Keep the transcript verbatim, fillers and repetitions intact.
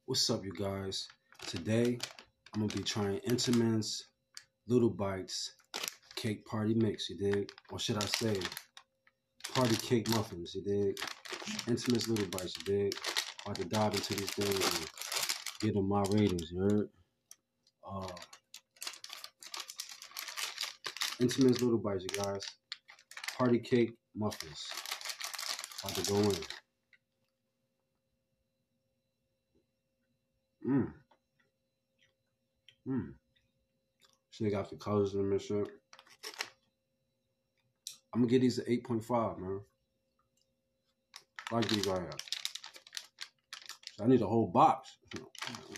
What's up, you guys? Today, I'm gonna be trying Entenmann's Little Bites Cake Party Mix, you dig? Or should I say, Party Cake Muffins, you dig? Entenmann's Little Bites, you dig? About to dive into these things and get them my ratings, you heard? Uh, Entenmann's Little Bites, you guys. Party Cake Muffins. About to go in. Mmm. Mmm. So they got the colors in them and shit. I'm gonna get these at eight point five, man. I like these right here. So I need a whole box.